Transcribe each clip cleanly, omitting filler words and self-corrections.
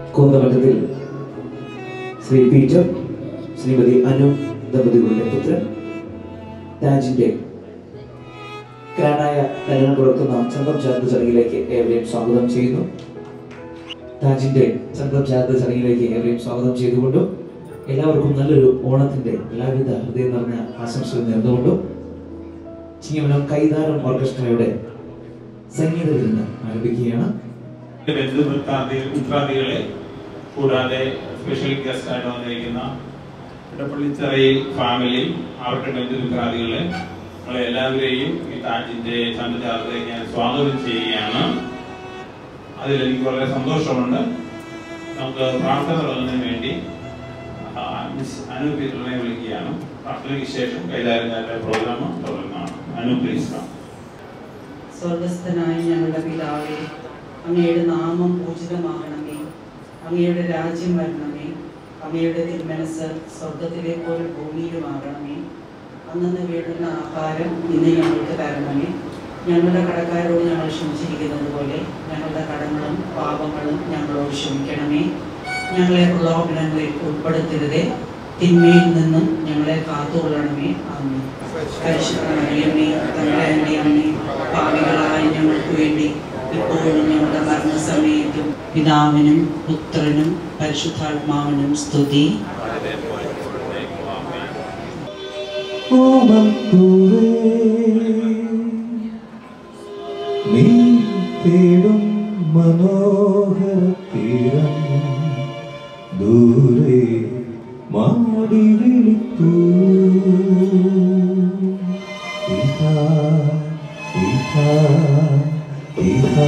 കൂന്തമറ്റത്തിൽ Shri Peter Shrimati Anu ദമ്പതികളുടെ പുത്രൻ രാജിന്റെ ഗ്രാനായ കല്യാണം പുറത്തുന്ന ചന്തം ചാർത്ത ചടങ്ങിലേക്ക് ഏവരെയും സ്വാഗതം ചെയ്യുന്നു. രാജിന്റെ ചന്തം ചാർത്ത ചടങ്ങിലേക്ക് ഏവരെയും സ്വാഗതം ചെയ്തുകൊണ്ടും എല്ലാവർക്കും നല്ലൊരു ഓണത്തിന്റെ എല്ലാവിധ ഹൃദയം നിറഞ്ഞ ആശംസകൾ നേർന്നുകൊണ്ടും ചിങ്ങമനം കൈതാരം ഓർക്കസ്ട്രയുടെ സംഗീത വിരുന്ന് ആരംഭിക്കുകയാണ്. ഉത്രാദികളെ കൂടാതെ സ്പെഷ്യൽ ഗസ്റ്റ് ആയിട്ട് വന്നിരിക്കുന്ന ഇടപ്പള്ളിച്ചെറിയിൽ ഫാമിലി, അവരുടെ ബന്ധുമിത്രാദികളെ നമ്മളെ എല്ലാവരെയും ഈ താജിന്റെ ചന്തചാർത്തയിലേക്ക് ഞാൻ സ്വാഗതം ചെയ്യുകയാണ്. അതിലെനിക്ക് വളരെ സന്തോഷമുണ്ട്. നമുക്ക് പ്രാർത്ഥന തുടങ്ങുന്നതിന് വേണ്ടി മിസ് അനു പീറ്ററിനെ വിളിക്കുകയാണ്. പ്രാർത്ഥനയ്ക്ക് ശേഷം കൈതാരങ്ങളുടെ പ്രോഗ്രാം തുടങ്ങുന്നതാണ്. അനു പ്ലീസ്. സ്വർഗസ്ഥനായ ഞങ്ങളുടെ പിതാവേ, അങ്ങയുടെ നാമം പൂജിതമാകണമേ, അങ്ങയുടെ രാജ്യം വരണമേ, അങ്ങയുടെ തിരുമനസ് സ്വർഗത്തിലെ പോലെ ഭൂമിയിലുമാകണമേ. അന്നു വേണ്ടുന്ന ആഹാരം ഇന്ന് ഞങ്ങൾക്ക് തരണമേ. ഞങ്ങളുടെ കടക്കാരോട് ഞങ്ങൾ ക്ഷമിച്ചിരിക്കുന്നത് പോലെ ഞങ്ങളുടെ കടങ്ങളും പാപങ്ങളും ഞങ്ങളോട് ക്ഷമിക്കണമേ. ഞങ്ങളെ പ്രലോഭനങ്ങളിൽ ഉൾപ്പെടുത്തരുതേ, തിന്മയിൽ നിന്നും ഞങ്ങളെ കാത്തുകൊള്ളണമേ. ആമേൻ. പരിശുദ്ധ മറിയമേ, തമ്പുരാന്റെ അമ്മേ, പാപികളായ ഞങ്ങൾക്ക് വേണ്ടി ഇപ്പോഴും ഞങ്ങളുടെ മരണസമയത്തും പിതാവിനും പുത്രനും പരിശുദ്ധാത്മാവിനും സ്തുതി. നീ തേടും മനോഹര തീരം ദൂരെ മാടി വിളിക്കൂ. ഇതാ ഇതാ ഇതാ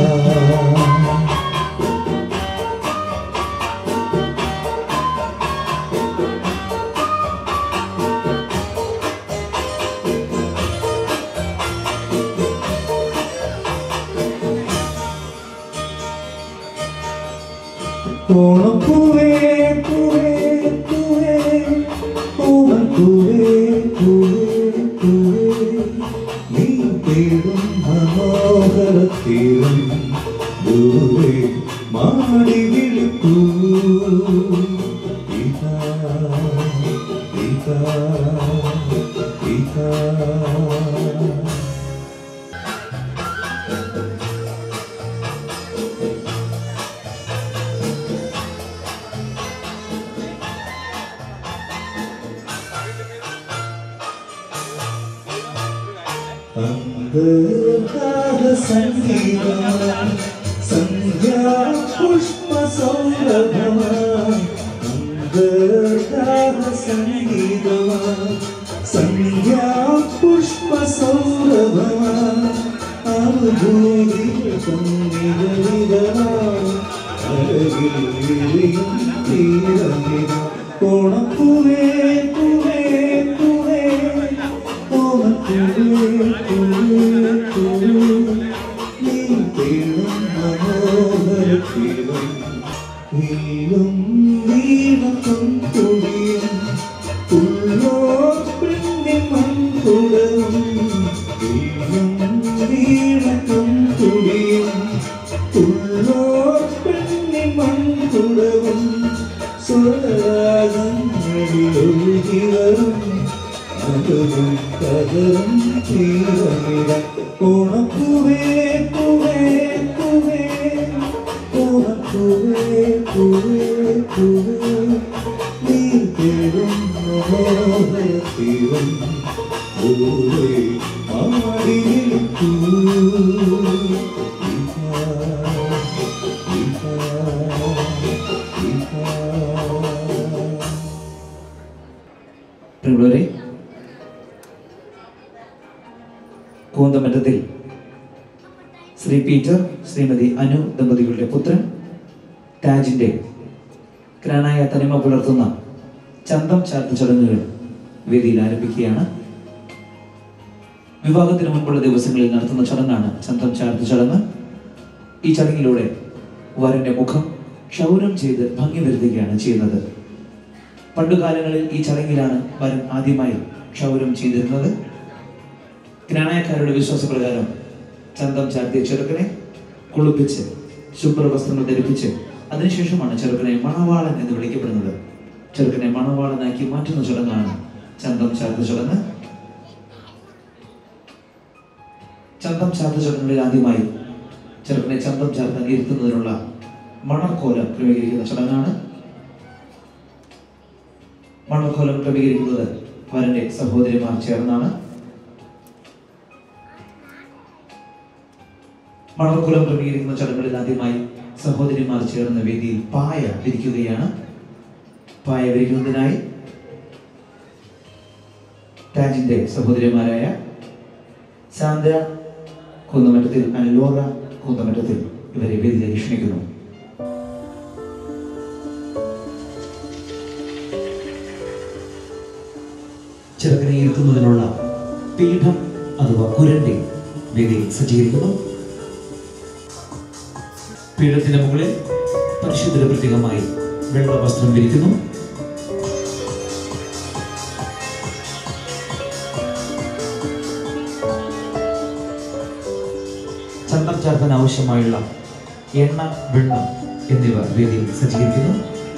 ഓണപ്പൂവേ പൂവേ പൂവേ ഓണപ്പൂവേ പൂവേ പൂവേ നീ തേടും മനോഹര തീരം ദൂരെ മാടി വിളിക്കൂ. ഇതാ ഇതാ ഇതാ സംഗീതം സന്ധ്യാ പുഷ്പ സൗരഭം സംഗീതം സന്ധ്യാ പുഷ്പ സൗരഭം അനുഭൂതി ഓണപ്പൂവേ പൂവേ പൂവേ ഓണപ്പൂവേ പൂവേ പൂവേ നീ തേടും മനോഹര തീരം വീലും വീണക്കം തുടിയും ഉള്ളോ പെണ്ണി മൺകുടവും വീലും വീണക്കം തുടിയും ഉള്ളോ പെണ്ണി മൺകുടവും സ്വരാഗങ്ങളിൽ ഒഴുകി വരും അതും കഥം തീരമിട. ഓണപ്പൂവേ പൂവേ പൂവേ ഓണപ്പൂവേ പൂവേ പൂവേ നീ തേടും മനോഹര തീരം ദൂരെ മാടി വിളിക്കൂ. പ്രിയമുള്ളവരെ, കൂന്തമറ്റത്തിൽ ശ്രീ പീറ്റർ ശ്രീമതി അനു ദമ്പതികളുടെ പുത്രൻ താജിന്റെ ഗ്രാനായ തനിമ പുലർത്തുന്ന ചന്തം ചാർത്ത് ചടങ്ങുകൾ വേദിയിൽ ആരംഭിക്കുകയാണ്. വിവാഹത്തിന് മുൻപുള്ള ദിവസങ്ങളിൽ നടത്തുന്ന ചടങ്ങാണ് ചന്തം ചാർത്ത് ചടങ്ങ്. ഈ ചടങ്ങിലൂടെ വരന്റെ മുഖം ക്ഷൗരം ചെയ്ത് ഭംഗി വരുത്തുകയാണ് ചെയ്യുന്നത്. പണ്ടുകാലങ്ങളിൽ ഈ ചടങ്ങിലാണ് വരൻ ആദ്യമായി ക്ഷൗരം ചെയ്തിരുന്നത്. ഗ്രാനായക്കാരുടെ വിശ്വാസപ്രകാരം ചന്തം ചാർത്തിയ ചെറുക്കനെ കുളിപ്പിച്ച് ശുഭ്രവസ്ത്രങ്ങൾ ധരിപ്പിച്ച് അതിനുശേഷമാണ് ചെറുക്കനെ മണവാളൻ എന്ന് വിളിക്കപ്പെടുന്നത്. ചെറുക്കനെ മണവാളനാക്കി മാറ്റുന്ന ചടങ്ങാണ് ചന്തം ചാർത്ത് ചടങ്ങ്. ചന്തം ചാർത്ത് ചടങ്ങുകളിൽ ആദ്യമായി ചെറുക്കനെ ചന്തം ചാർത്താൻ ഇരുത്തുന്നതിനുള്ള മണക്കോലം ക്രമീകരിക്കുന്ന ചടങ്ങാണ്. മണക്കോലം ക്രമീകരിക്കുന്നത് വരന്റെ സഹോദരിമാർ ചേർന്നാണ്. മണക്കോലം ക്രമീകരിക്കുന്ന ചടങ്ങുകളിൽ ആദ്യമായി സഹോദരിമാർ ചേർന്ന വേദിയിൽ പായ വിരിക്കുകയാണ്. പായ വിരിക്കുന്നതിനായി താജിന്റെ സഹോദരിമാരായ സാന്ദ്ര കുന്നമറ്റത്തിൽ, അലോറ കുന്നമറ്റത്തിൽ ഇവരെ വേദിയിലേക്ക് ക്ഷണിക്കുന്നു. ചെറുക്കനെ ഇരുത്തുന്നതിനുള്ള പീഠം അഥവാ കുരണ്ടി വേദിയിൽ സജ്ജീകരിക്കുന്നു. പീഠത്തിന് മുകളിൽ പരിശുദ്ധ പ്രത്യേകമായി വെള്ള വസ്ത്രം വിരിക്കുന്നു. ചന്തം ചാർത്താൻ ആവശ്യമായുള്ള എണ്ണ, വെള്ളം എന്നിവ വേദിയിൽ സജ്ജീകരിക്കുന്നു.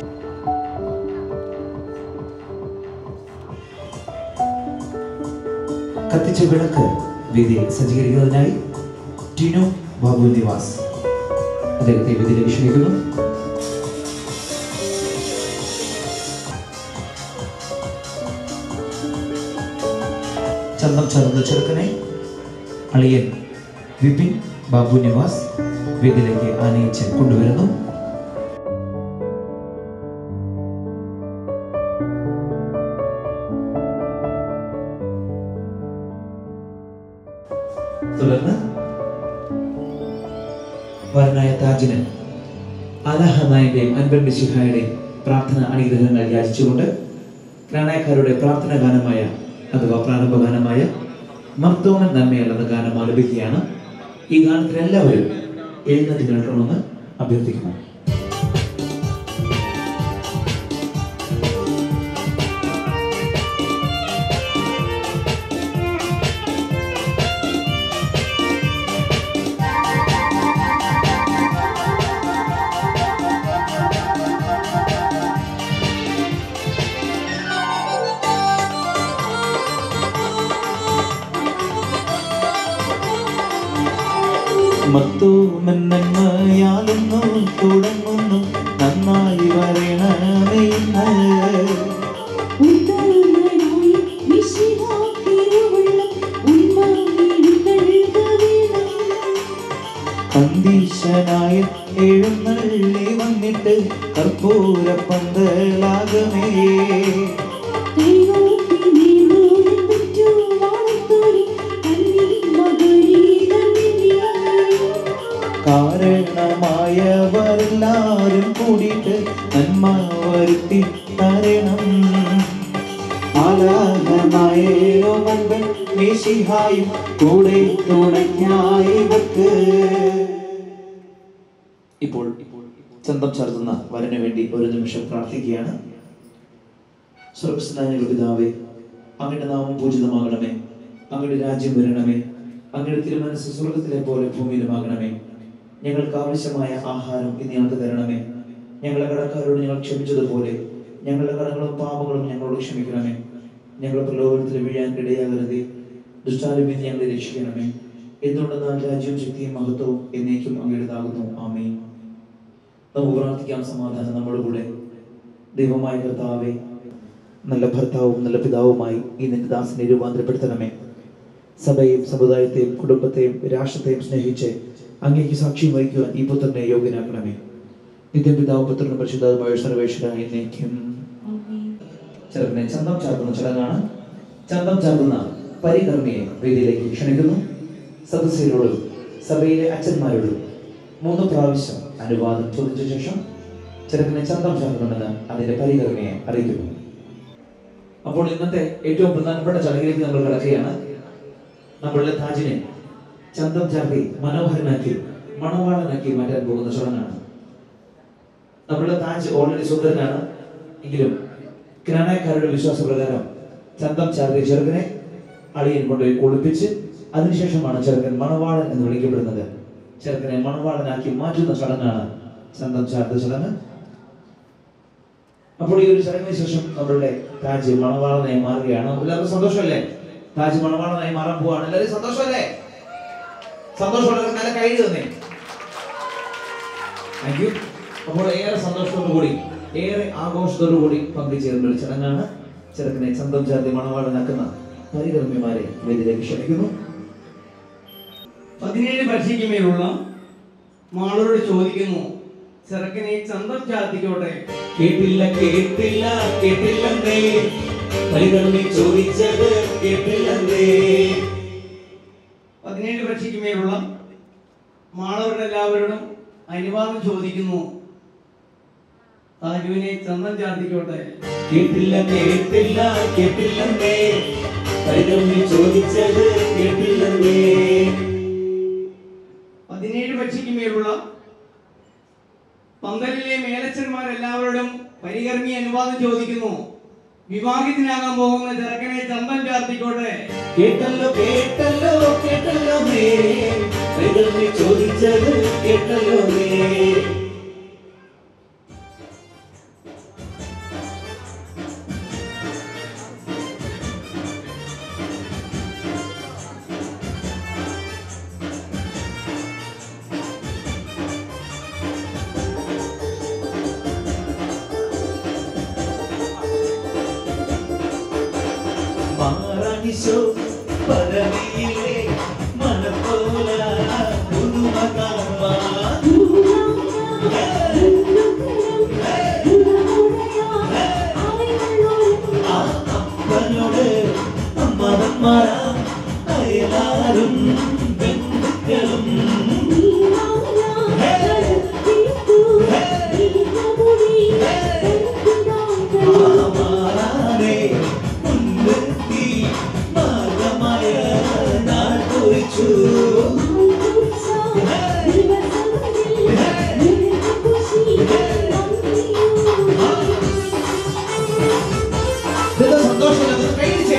കത്തിച്ച വിളക്ക് വേദിയിൽ സജ്ജീകരിക്കുന്നതിനായി ടിനു ബാബു നിവാസ് അദ്ദേഹത്തെ വേദിയിലേക്ക് ക്ഷണിക്കുന്നു. ചന്തം ചാർത്തുന്ന ചെറുക്കനെ അളിയൻ വിപിൻ ബാബു നിവാസ് വേദിയിലേക്ക് ആനയിച്ച് കൊണ്ടുവരുന്നു. തുടർന്ന് വരനായ താജിന് അലഹനായുടെയും അൻപൻ മിശിഹായുടെയും പ്രാർത്ഥന അനുഗ്രഹങ്ങൾ യാചിച്ചുകൊണ്ട് ക്രാനായക്കാരുടെ പ്രാർത്ഥന ഗാനമായ അഥവാ പ്രാരംഭ ഗാനമായ മർത്തോണൻ നന്മയല്ലെന്ന ഗാനം ആലപിക്കുകയാണ്. ഈ ഗാനത്തിൽ എല്ലാവരും എഴുന്നേറ്റ് കേൾക്കണമെന്ന് അഭ്യർത്ഥിക്കുന്നു. മത്തോമെന്നയാളുന്നു തുടങ്ങുന്നു നന്നായി വരണമേ. കന്തീശനായ എഴുന്നള്ളി വന്നിട്ട് കർപ്പൂര പന്തലാകമേ. കാരണമായവരെല്ലാരും കൂടിയിട്ട് നന്മ വരുത്തി തരണം. മിശിഹായും കൂടെ തുണയ്ക്കായവർക്ക്. ഇപ്പോൾ ചന്തം ചാർത്തുന്ന വരന് വേണ്ടി ഒരു നിമിഷം പ്രാർത്ഥിക്കുകയാണ്. സ്വർഗ്ഗസ്ഥനായ പിതാവേ, അങ്ങയുടെ നാമം പൂജിതമാകണമേ, അങ്ങയുടെ രാജ്യം വരണമേ, അങ്ങയുടെ തിരുമനസ്സ് സ്വർഗത്തിലെ പോലെ ഭൂമിയിലുമാകണമേ. ഞങ്ങൾക്ക് ആവശ്യമായ ആഹാരം ഇന്ന് ഞങ്ങൾക്ക് തരണമേ. ഞങ്ങളുടെ കടക്കാരോട് ഞങ്ങൾ ക്ഷമിച്ചതുപോലെ ഞങ്ങളുടെ കടങ്ങളും പാപങ്ങളും ഞങ്ങളോട് ക്ഷമിക്കണമേ. ഞങ്ങളുടെ പ്രലോഭനത്തിൽ വീഴാൻ ഇടയാകരുതേ, ദുഷ്ടാരൂപിൽ ഞങ്ങളെ രക്ഷിക്കണമേ. എന്തുകൊണ്ടെന്നാൽ രാജ്യവും ശക്തിയും മഹത്വവും എന്നേക്കും അങ്ങയുടേതാകുന്നു. ആമേൻ. നമുക്ക് പ്രാർത്ഥിക്കാം. സമാധാനം നമ്മുടെ കൂടെ. ദൈവമായ കർത്താവേ, നല്ല ഭർത്താവും നല്ല പിതാവുമായി ഈ നിന്റെ ദാസനെ രൂപാന്തരപ്പെടുത്തണമേ. സഭയെയും സമുദായത്തെയും കുടുംബത്തെയും രാഷ്ട്രത്തെയും സ്നേഹിച്ച് അങ്ങേക്ക് സാക്ഷ്യം വഹിക്കുവാൻ ഈ പുത്രനെ യോഗ്യനാക്കണമേ. നിത്യം പിതാവും പുത്രനും പരിശുദ്ധമായ സർവേശ്വര എന്നേക്കും. ചെറുക്കനെ ചന്തം ചാർത്തുന്ന ചടങ്ങാണ്. ചന്തം ചാർത്തുന്ന പരികർമ്മിയെ വേദിയിലേക്ക് ക്ഷണിക്കുന്നു. സദസ്യരോടും സഭയിലെ അച്ഛന്മാരോടും 3 പ്രാവശ്യം അനുവാദം ചോദിച്ച ശേഷം ചെറുക്കനെ ചന്തം ചാർത്തണമെന്ന് അതിന്റെ പരികർമ്മിയെ അറിയിക്കുന്നു. അപ്പോൾ ഇന്നത്തെ ഏറ്റവും പ്രധാനപ്പെട്ട ചടങ്ങിലേക്ക് നമ്മൾ കിടക്കുകയാണ്. നമ്മളുടെ താജിനെ ചന്തം ചാർത്തി മനോഹരനാക്കി മണവാളനാക്കി മാറ്റാൻ പോകുന്ന ചടങ്ങാണ്. നമ്മളുടെ താജ് ഓൾറെഡി സുന്ദരനാണ് എങ്കിലും ക്രാനായക്കാരുടെ വിശ്വാസപ്രകാരം ചന്തം ചാർത്തിയ ചെറുക്കനെ അളിയൻ കൊണ്ടുപോയി കുളിപ്പിച്ച് അതിനുശേഷമാണ് ചെറുക്കൻ മണവാളൻ എന്ന് വിളിക്കപ്പെടുന്നത്. ചെറുക്കനെ മണവാളനാക്കി മാറ്റുന്ന ചടങ്ങാണ് ചന്തം ചാർത്ത ചടങ്ങ്. അപ്പോൾ ഈ ഒരു ചടങ്ങിന് ശേഷം നമ്മളുടെ താജ് മണവാളനായി മാറുകയാണ്. എല്ലാവർക്കും സന്തോഷമല്ലേ? താജ് മണവാളനായി മാറാൻ പോവാണ്. എല്ലാവരും സന്തോഷമല്ലേ? സന്തോഷമുള്ളവർ നല്ല കൈ തന്നെ. Thank you. അപ്പോൾ ഏറെ സന്തോഷത്തോടു കൂടി ഏറെ ആഘോഷത്തോടു കൂടി പങ്കുചേരുന്ന ഒരു ചടങ്ങാണ്. ചെറുക്കനെ ചന്തം ചാർത്തി മണവാളനാക്കുന്ന പരികർമ്മിമാരെ വേദിയിലേക്ക് ക്ഷണിക്കുന്നു. 17 വർഷയ്ക്ക് മേലുള്ള മാളോട് ചോദിക്കുന്നു, ചെറുക്കനെ ചന്തം ചാർത്തിക്കോട്ടെ. കേട്ടില്ല കേട്ടില്ല കേട്ടില്ലെന്നേ, പരികർമ്മി ചോദിച്ചത് കേട്ടില്ലെന്നേ. 17 വർഷയ്ക്ക് മേലുള്ള മാളവരുടെ എല്ലാവരോടും അനുവാദം ചോദിക്കുന്നു, താജുവിനെ ചന്തം ചാർത്തിക്കോട്ടെ. കേട്ടില്ല കേട്ടില്ല കേട്ടില്ലെന്നേ, പരികർമ്മി ചോദിച്ചത് കേട്ടില്ലെന്നേ. 17 വർഷയ്ക്ക് മേലുള്ള പന്തലിലെ മേലച്ചന്മാരെല്ലാവരോടും പരികർമ്മി അനുവാദം ചോദിക്കുന്നു, വിവാഹിതനാകാൻ പോകുന്ന ചെറുക്കനെ ചന്തം ചാർത്തിക്കോട്ടെ. കേട്ടല്ലോ കേട്ടല്ലോ കേട്ടല്ലോ നേ, പരികർമ്മി ചോദിച്ചത് കേട്ടല്ലോ നേ. മാറാനിശോ പരമയിലെ മനപ്പോല പുതുമകാവാ. ആ അപ്പനോട് അമ്മമാരാ അയലാരും ബന്ധുക്കളും മാറാനെ മുൻനിർത്തി മാർഗമായ നാൾ കുറിച്ചു. സന്തോഷം കൈയിടിച്ചേ.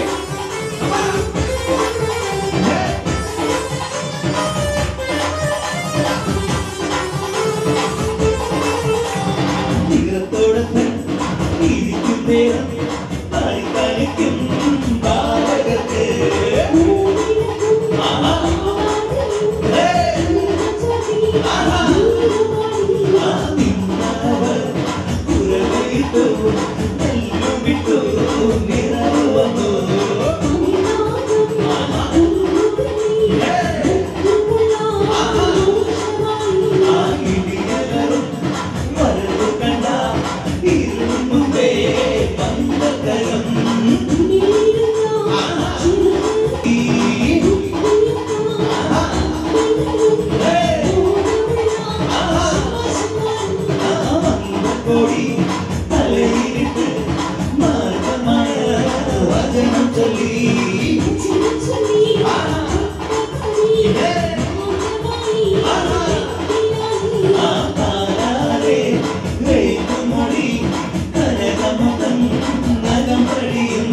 തീരത്തോടത്ത് ഇരിക്കും നേരം കളിക്കും ബാലകർക്ക്. നിന്നവർ ഉറവിട്ടു നെല്ലുമിട്ടു നിറവ് വന്നു. ആ ഇടിയലറും വരവ് കണ്ട ഇരുളും മുമ്പേ പന്തകരം. കോടി തലയിരിട്ട് മാർഗമായ വചനം ചൊല്ലി. ആ താരാരെ വെയ്ക്കുമൊഴി കനകമുഖം നഖം പടിയും.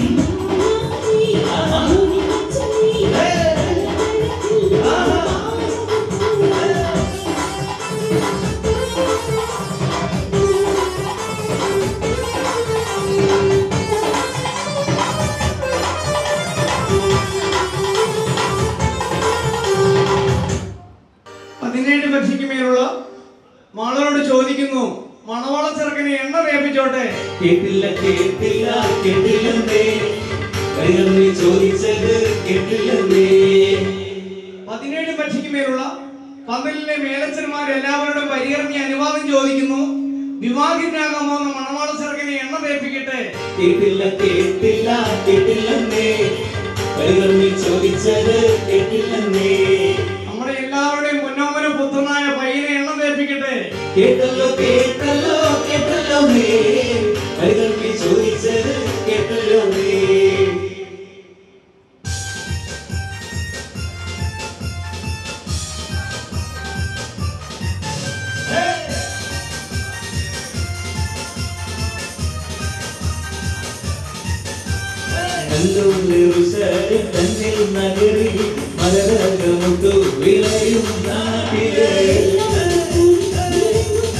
വർഷയ്ക്ക് മേലുള്ള മാളോട് ചോദിക്കുന്നു, മണവാള ചെറുക്കനെ എണ്ണ വേപ്പിച്ചോട്ടെ. കേട്ടില്ല കേട്ടില്ല കേട്ടില്ലെന്നേ, പരികർമ്മി ചോദിച്ചത് കേട്ടില്ലെന്നേ. 17 വർഷയ്ക്ക് മേലുള്ള പന്തലിലെ മേലച്ചന്മാരെല്ലാവരോടും പരികർമ്മി അനുവാദം ചോദിക്കുന്നു, വിവാഹിതനാകാൻ പോകുന്ന മണവാള ചെറുക്കനെ എണ്ണ വേപ്പിക്കട്ടെ. കേട്ടില്ല കേട്ടില്ല കേട്ടില്ലെന്നേ, പരികർമ്മി ചോദിച്ചത് കേട്ടില്ലെന്നേ. നമ്മുടെ എല്ലാവരുടെയും പൊന്നോമന പുത്രനായ പയ്യനെ എണ്ണ വേപ്പിക്കട്ടെ. കേട്ടല്ലോ കേട്ടല്ലോ കേട്ടല്ലോ നേ, പരികർമ്മി ചോദിച്ചത് കേട്ടല്ലോ നേ. തന്നിൽ നഗരി മരകമുട്ടു വിളയും നാട്ടിലെ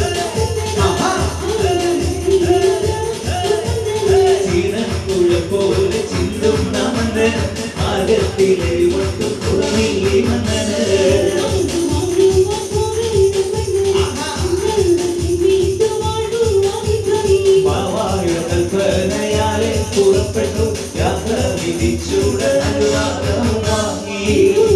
പുറപ്പെട്ടു യാത്ര വിധിച്ചൂടെ അനുവാദം വാങ്ങി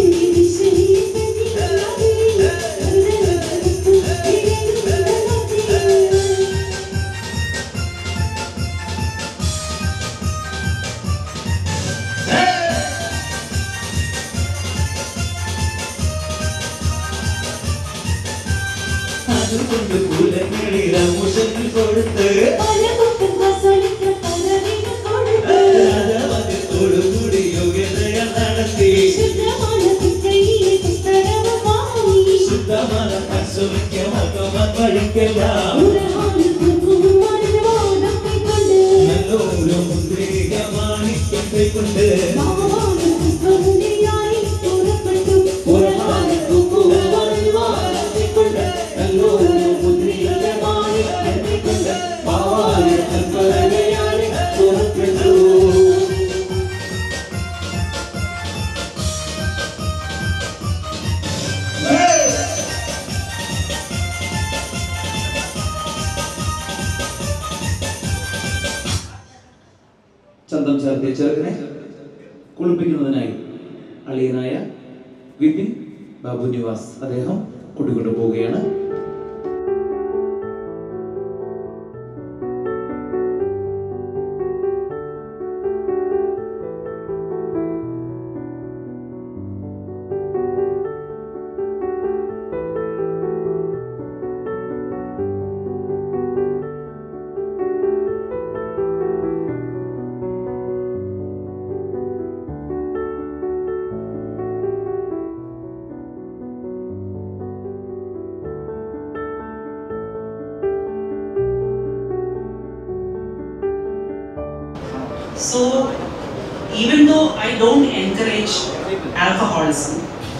അതുകൊണ്ട് കുലങ്ങളിലമുഷങ്ങൾ കൊടുത്ത് രാജാവത്തോടുകൂടി യോഗ്യതയ നടത്തി ശുദ്ധമായ പരിശ്രമിക്കാൻ പഠിക്കെല്ലാം നല്ലൊരു മുദ്രിക മാണിക്യം കൈക്കൊണ്ട് ചന്തം ചേർത്ത് ചെറുക്കനെ കുളിപ്പിക്കുന്നതിനായി അളിയനായ വിപിൻ ബാബു നിവാസ് അദ്ദേഹം കൂട്ടിക്കൊണ്ടു പോവുകയാണ്. So, even though I don't encourage alcoholism,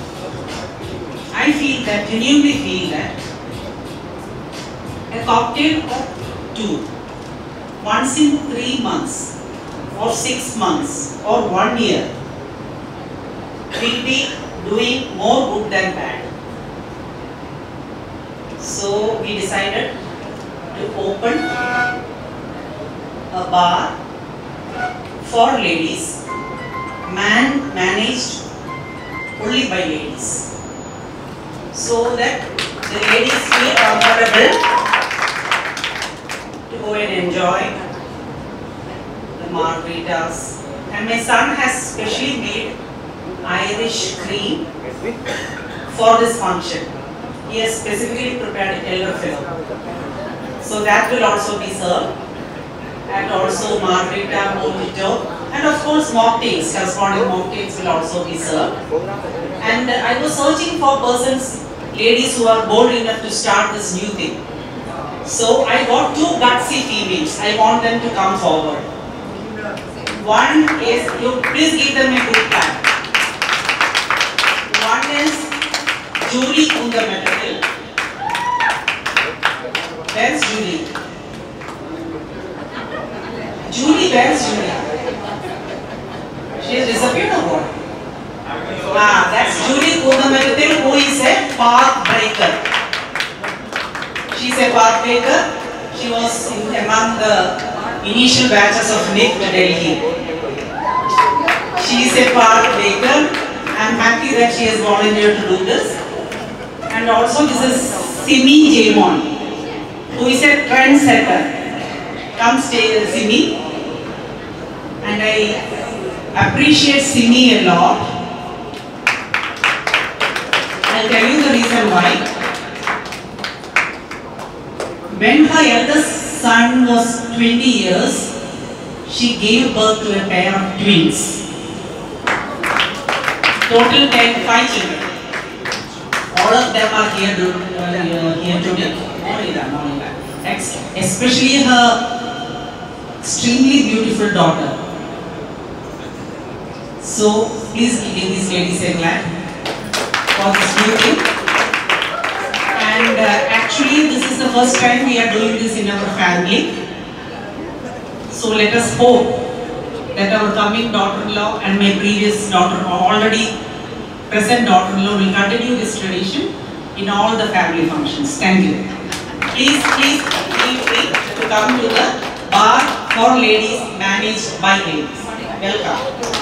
I genuinely feel that a cocktail or two, once in 3 months, or 6 months, or 1 year, will be doing more good than bad. So, we decided to open a bar for ladies, managed only by ladies, so that the ladies feel comfortable to go and enjoy the margaritas. And my son has specially made Irish cream for this function. He has specifically prepared elderflower, so that will also be served. And also margarita, mojito, and of course mocktails, corresponding mocktails will also be served. And I was searching for persons, ladies who are bold enough to start this new thing. So I got 2 gutsy females. I want them to come forward. One is, you please give them a good clap. One is Julie Kundametal. Where's Julie? Julie, where's Julie? She has disappeared or what? That's Julie Kundametal, who is a path breaker. She's a path breaker. She was among the initial batches of NIT Delhi. She is a path breaker. I'm happy that she has volunteered to do this. And also this is Simi Jamon, who is a trendsetter. Come stay with Simi. And I appreciate Simi a lot. I'll tell you the reason why. When her eldest son was 20 years, she gave birth to a pair of twins. Total 5 children. All of them are here today. Only that. Especially her extremely beautiful daughter. So please give these ladies a clap for this new thing. And actually this is the first time we are doing this in our family. So let us hope that our coming daughter-in-law and my previous already present daughter-in-law will continue this tradition in all the family functions. Thank you. Please feel free to come to the bar for ladies managed managed by ladies. Welcome.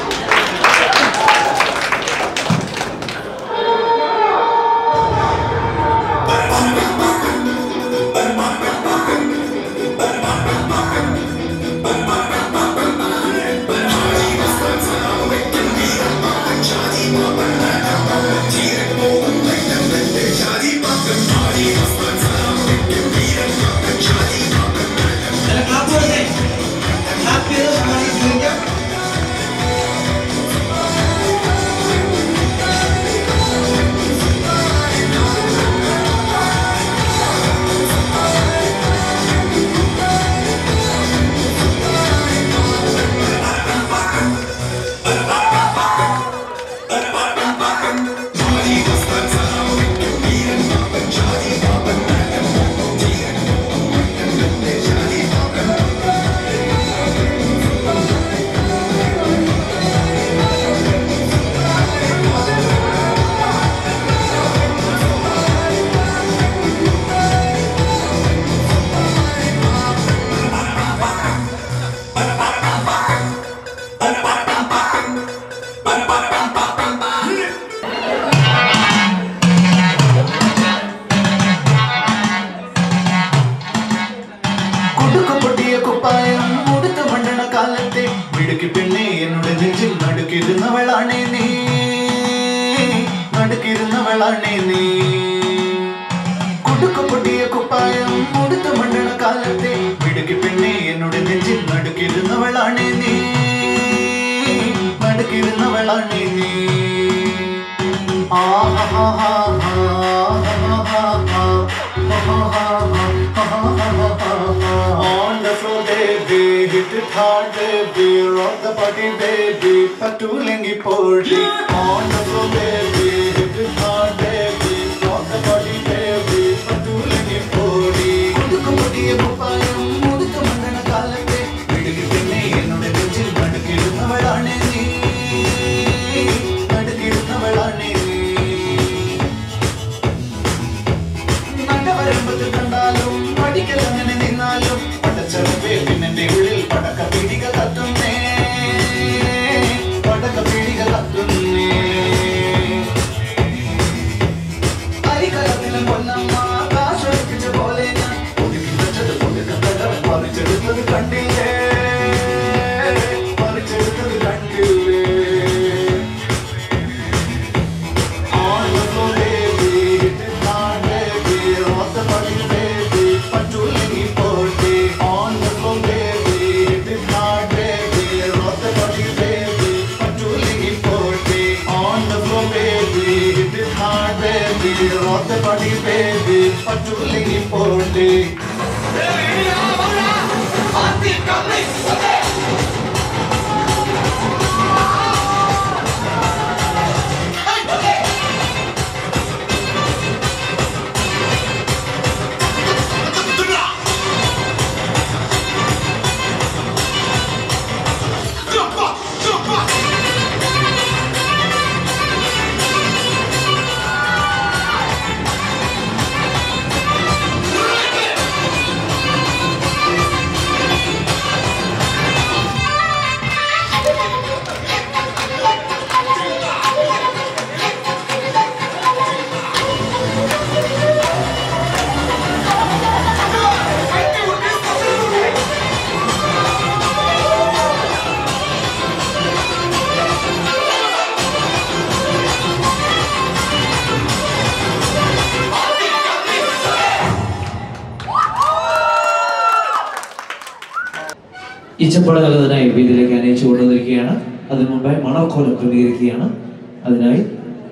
ഇച്ചപ്പട കലതിനായി വേദിയിലേക്ക് അനയിച്ചു കൊണ്ടുവന്നിരിക്കുകയാണ്. അതിനു മുമ്പായി മണർക്കോലം ക്രമീകരിക്കുകയാണ്. അതിനായി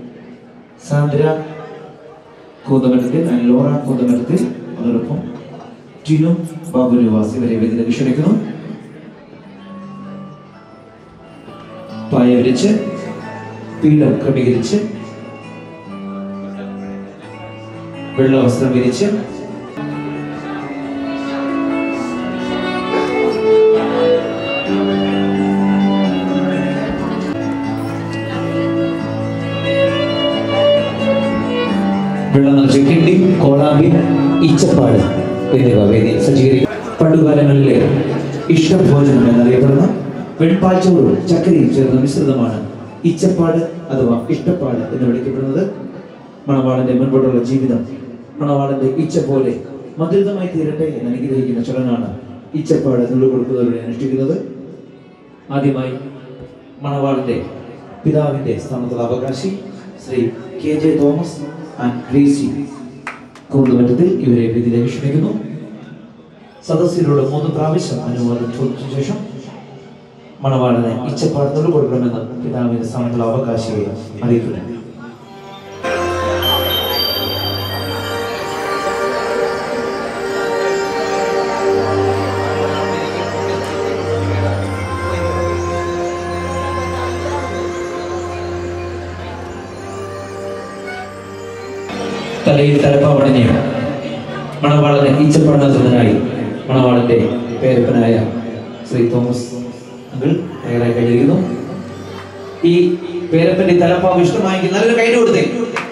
Sandra കൂന്തമറ്റത്തിൽ, Laura കൂന്തമറ്റത്തിൽ, അതോടൊപ്പം ടിനു ബാബു നിവാസ് ഇവരെ വേദിയിലേക്ക് ക്ഷണിക്കുന്നു. പായ വിരിച്ച് പീഠം ക്രമീകരിച്ച് വെള്ള വസ്ത്രം വിരിച്ച് വെള്ളം നിറച്ച് കിണ്ടി, കോളാമ്പി, ഈച്ചപ്പാട് എന്നിവ വേദിയിൽ സജ്ജീകരിക്കും. പണ്ടുകാലങ്ങളിലെ ഇഷ്ടഭോജനം എന്നറിയപ്പെടുന്ന വെൺപാൽച്ചോറും ചക്കരയും ചേർന്ന മിശ്രിതമാണ് ഇച്ചപ്പാട് അഥവാ ഇഷ്ടപ്പാട് എന്ന് വിളിക്കപ്പെടുന്നത്. മണവാളന്റെ മുൻപോട്ടുള്ള ജീവിതം മണവാളന്റെ ഇച്ഛ പോലെ മധുരിതമായി തീരട്ടെ എന്ന് അനുഗ്രഹിക്കുന്ന ചടങ്ങാണ് ഇച്ചപ്പാട് നുള്ളിക്കൊടുക്കുന്നതിലൂടെ അനുഷ്ഠിക്കുന്നത്. ആദ്യമായി മണവാളന്റെ പിതാവിന്റെ സ്ഥാനത്തുള്ള അവകാശി Shri KJ Thomas and Gracy കൂറുമറ്റത്തിൽ ഇവരെ വേദിയിലേക്ക് ക്ഷണിക്കുന്നു. സദസ്സിലൂടെ 3 പ്രാവശ്യം അനുവാദം ചോദിച്ച ശേഷം മണവാളനെ ഇച്ചപ്പാട് നുള്ളിക്കൊടുക്കണമെന്ന് പിതാവിന്റെ സ്ഥാനത്തുള്ള അവകാശിയെ അറിയിക്കുന്നു. തലയിൽ തലപ്പാവടഞ്ഞ് മണവാളനെ ഈച്ചപ്പാട് നൽകുന്നതിനായി മണവാളന്റെ പേരപ്പനായ ശ്രീ തോമസ് അങ്കിൾ തയ്യാറായി കഴിയുന്നു. ഈ പേരപ്പന്റെ തലപ്പാവ് ഇഷ്ടമായെങ്കിൽ നല്ലൊരു കൈ കൊടുത്തേ.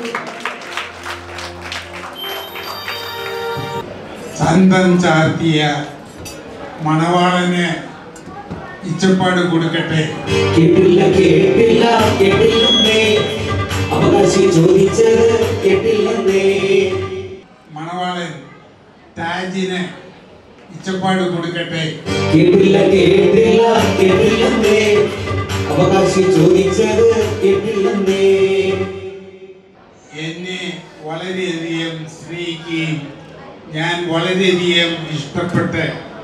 ചന്തം ചാർത്തിയ മണവാളന് ഇച്ചപ്പാട് കൊടുക്കട്ടെ. കേട്ടില്ല കേട്ടില്ല കേട്ടില്ലെന്നേ അവകാശി ചോദിച്ചത് കേട്ടില്ലെന്നേ. മണവാളൻ താജിന് ഇച്ചപ്പാട് കൊടുക്കട്ടെ. കേട്ടില്ല കേട്ടില്ല കേട്ടില്ലെന്നേ അവകാശി ചോദിച്ചത് കേട്ടില്ലെന്നേ. എന്നെ വളരെയധികം സ്നേഹിക്കുകയും ഞാൻ വളരെയധികം ഇഷ്ടപ്പെട്ട്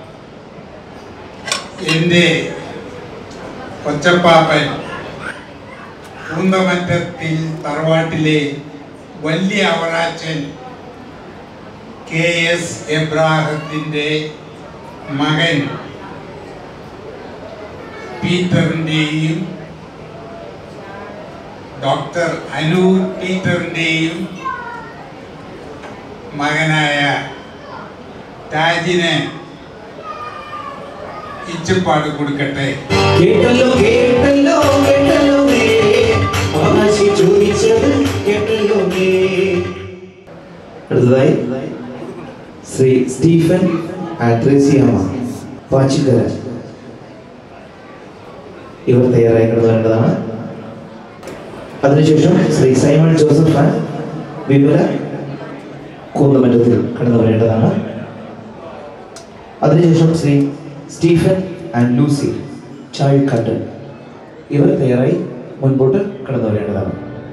എൻ്റെ കൊച്ചപ്പാപ്പൻ പൂന്തമറ്റത്തിൽ തറവാട്ടിലെ വലിയ അവറാച്ചൻ KS എബ്രാഹത്തിൻ്റെ മകൻ പീറ്ററിൻ്റെയും ഡോക്ടർ അനു പീറ്ററിൻ്റെയും മകനായ താജിന് ഇച്ചപ്പാട് കൊടുക്കട്ടെ. കേട്ടല്ലോ കേട്ടല്ലോ കേട്ടല്ലോ അവകാശി ചോദിച്ചത് കേട്ടല്ലോ. അടുത്തതായി ശ്രീ സ്റ്റീഫൻ ആട്രേസിയാമ പാച്ചിക്കര ഇവർ തയ്യാറായി കടന്നു വരേണ്ടതാണ്. അതിനുശേഷം Shri Simon Joseph and Vimala കൂന്തമറ്റത്തിൽ കടന്നു വരേണ്ടതാണ്. അതിനുശേഷം Shri Stephen and Lucy Chazhikkattu ഇവർ തയ്യാറായി മുൻപോട്ട് കടന്നു വരേണ്ടതാണ്.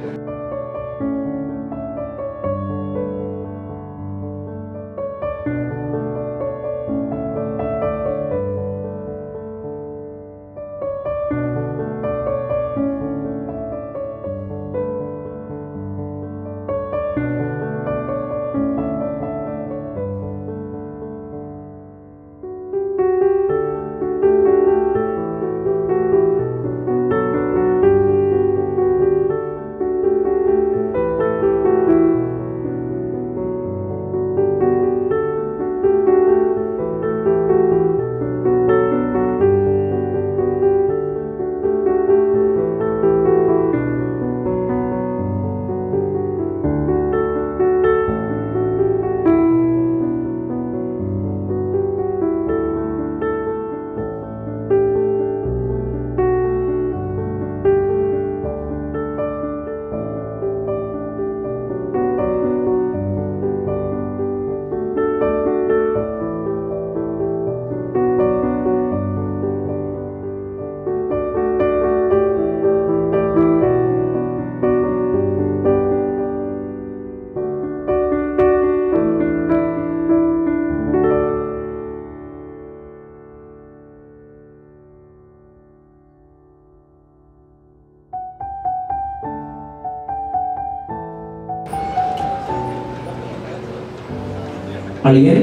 അളിയൻ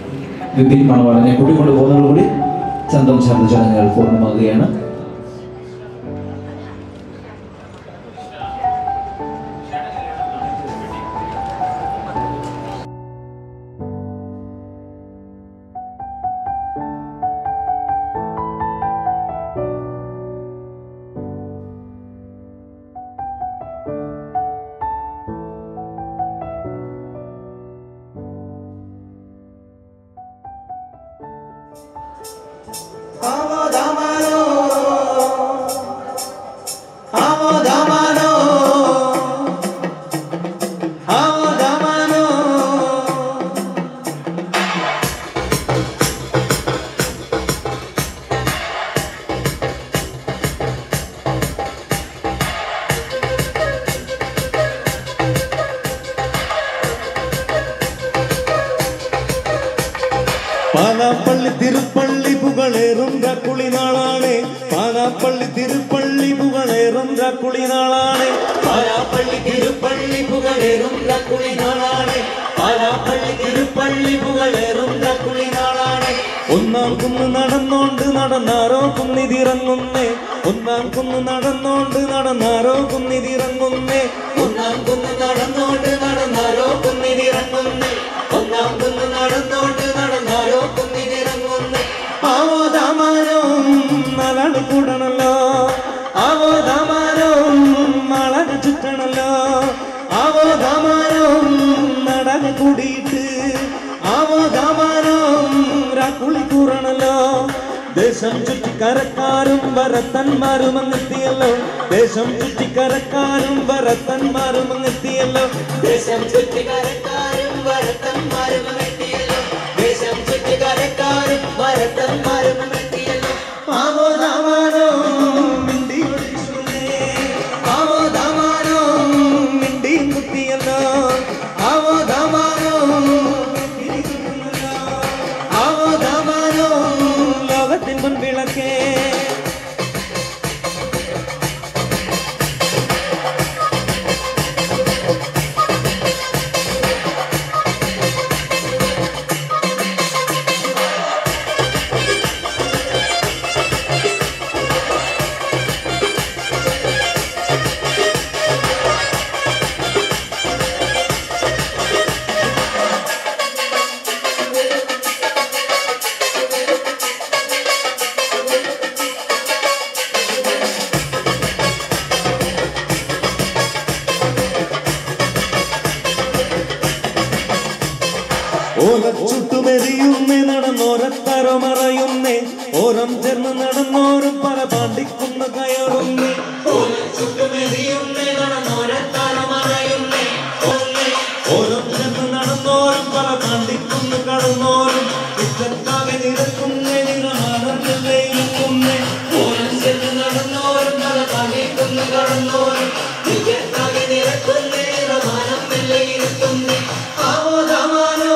വിപിൻ മണവാളനെ കൂട്ടിക്കൊണ്ട് പോകുന്നതോടുകൂടി ചന്തം ചാർന്ന ചടങ്ങുകൾ പൂർണ്ണമാകുകയാണ്. Amado, amado. രാക്കുളി നാളാണ് പാലാപ്പള്ളി തിരുപ്പള്ളി പുകളേറും രാക്കുളി നാളാണ് പാലാപ്പള്ളി തിരുപ്പള്ളി പുകളേറും രാക്കുളി നാളാണ് പാലാപ്പള്ളി തിരുപ്പള്ളി പുകളേറും രാക്കുളി നാളാണ് ഒന്നാം കുന്ന് നടന്നോണ്ട് നടന്നാരോ കുന്നിതിറങ്ങുന്നേ ഒന്നാം കുന്ന് നടന്നോണ്ട് നടന്നാരോ കുന്നിതിറങ്ങുന്നേ ഒന്നാം കുന്ന് നടന്നോണ്ട് നടന്നാരോ കുന്നിതിറങ്ങുന്നേ ഒന്നാം കുന്ന് നടന്നോണ്ട് നടന്നാരോ കുന്നിതിറങ്ങുന്നേ ആവോ ദാമാനോ മലട് കൂടണല്ലോ ആവോ ദാമാനോ മലട് ചുറ്റണല്ലോ ആവോ ദാമാനോ നടക കൂടിയിട്ട് ആവോ ദാമാനോ രാക്കുളി കൂറണല്ലോ ദേശം ചുറ്റിക്കരക്കാരും വരത്തന്മാരും അങ്ങെത്തിയല്ലോ ദേശം ചുറ്റിക്കരക്കാരും വരത്തന്മാരും അങ്ങെത്തിയല്ലോ ദേശം ചുറ്റിക്കരക്കാരും വരത്തന്മാരും അങ്ങെത്തിയല്ലോ ദേശം ചുറ്റിക്കരക്കാരും വരത്തന്മാരും അങ്ങെത്തിയല്ലോ ആവോ ദാമാനോ മിണ്ടി ഒളിച്ചുന്നേ ആവോ ദാമാനോ മിണ്ടി കുത്തിയല്ലോ ആവോ ദാമാനോ ആവോ ദാമാനോ ലോകത്തിൻ മുൻവിളക്കേ ഓലച്ചുട്ടുമെറിയുന്നേ നടന്നോരത്തരോ മറയുന്നേ ഓരം ചേർന്ന് നടന്നോരും പല പാണ്ടിക്കുന്ന കയറുന്നേ ഓലച്ചുട്ടുമെറിയുന്നേ നടന്നോരത്തരോ മറയുന്നേ ഓരം ചേർന്ന് നടന്നോരും പല പാണ്ടിക്കുന്ന കടന്നോരും ഇഷ്ടത്താകെ നിരക്കുന്നേ നിറമാനല്ലേ ഇരിക്കുന്നേ ഓരം ചേർന്ന് നടന്നോരും പല പാണ്ടിക്കുന്ന കടന്നോരും ഇഷ്ടത്താകെ നിരക്കുന്നേ നിറമാനല്ലേ ഇരിക്കുന്നേ ആവോ ദാമാനോ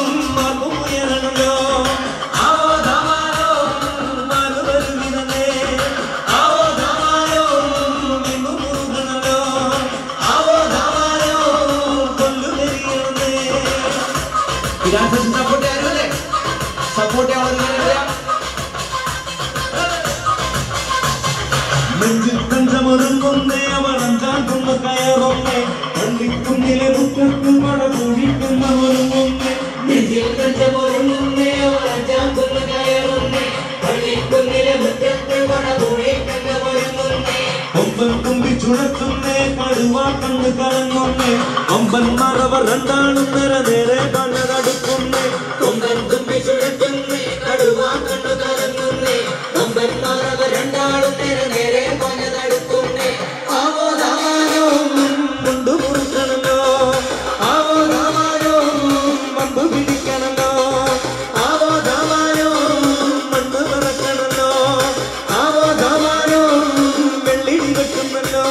നെഞ്ചിൽ തഞ്ചമൊരുങ്ങുന്നേ അവളഞ്ചാകുന്ന കയറുന്നേ പള്ളിക്കുന്നിലെ മുറ്റത്ത് മഴ കുഴിക്കുന്ന ഒരുങ്ങുന്നേ നെഞ്ചിൽ തഞ്ചമൊരുങ്ങുന്നേ അവളഞ്ചാകുന്ന കയറുന്നേ പള്ളിക്കുന്നിലെ മുറ്റത്ത് മഴ കുഴിക്കുന്ന ഒരുങ്ങുന്നേ ഒമ്പൻ കുമ്പി ചുഴത്തുന്നേ കടുവാ കണ്ണ് കലങ്ങുന്നേ ഒമ്പൻ മറവർ രണ്ടാളും നേരെ നേരെ കണ്ണടടുക്കുന്നേ ഒമ്പൻ കുമ്പി ചുഴത്തുന്നേ കടുവാ കണ്ണ് കലങ്ങുന്നേ ഒമ്പൻ മറവർ രണ്ടാളും നേരെ നേരെ കണ്ണടടുക്കുന്നേ ആവോ ദാമാനോ മുണ്ടു മുറുക്കണല്ലോ ആവോ ദാമാനോ മമ്പ് പിടിക്കണല്ലോ ആവോ ദാമാനോ മണ്ണ് പറക്കണല്ലോ ആവോ ദാമാനോ വെള്ളിടി വെക്കുന്നല്ലോ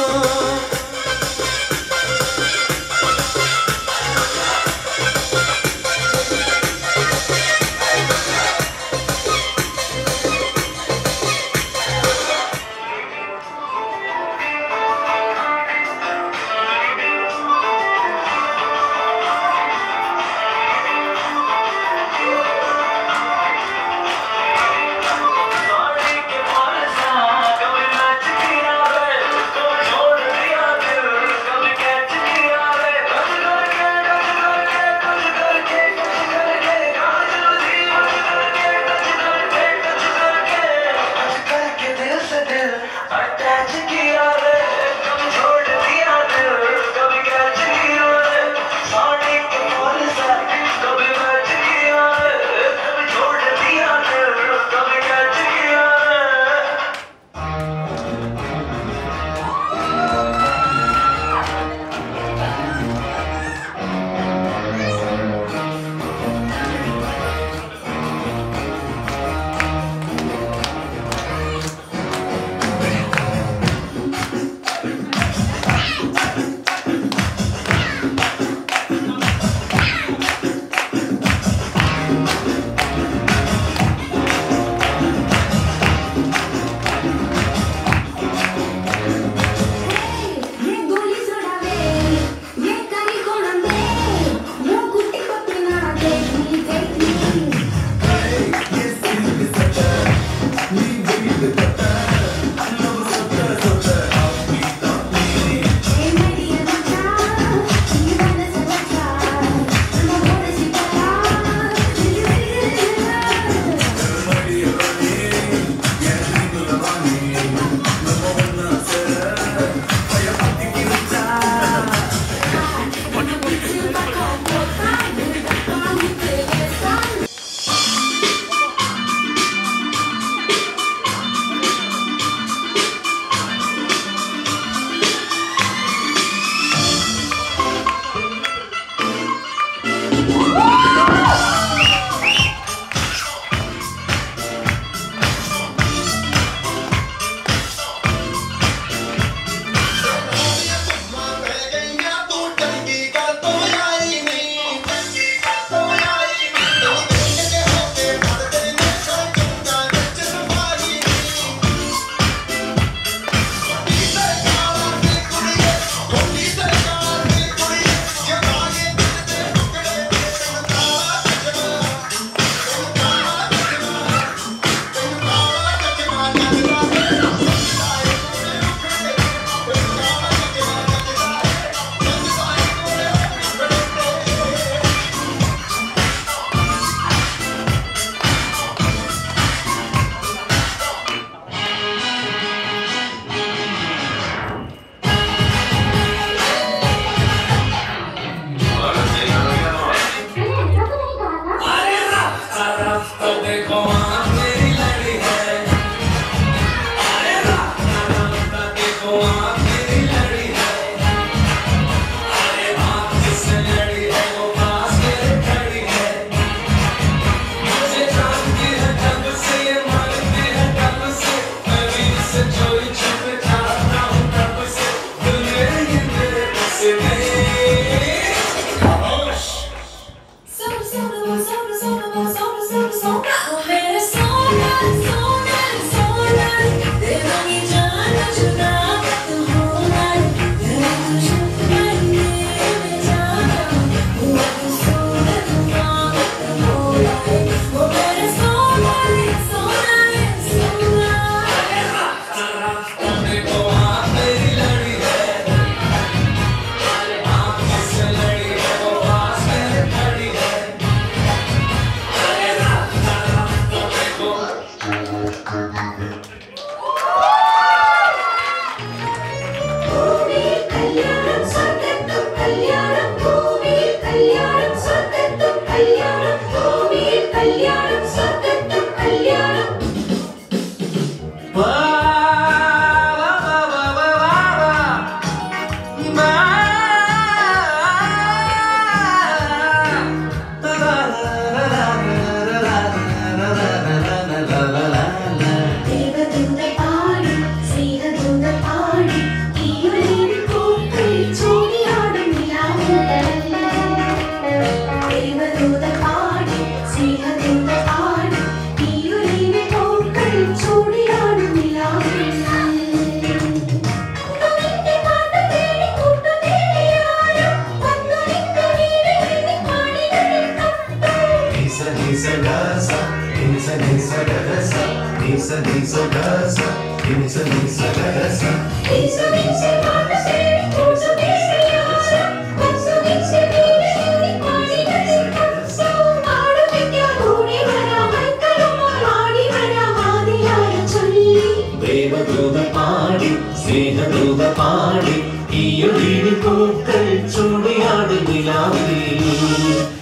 പാടി സ്നേഹദൂത പാടി ഈ പൂക്കൾ ചൂടിയാടി നിലാവിൽ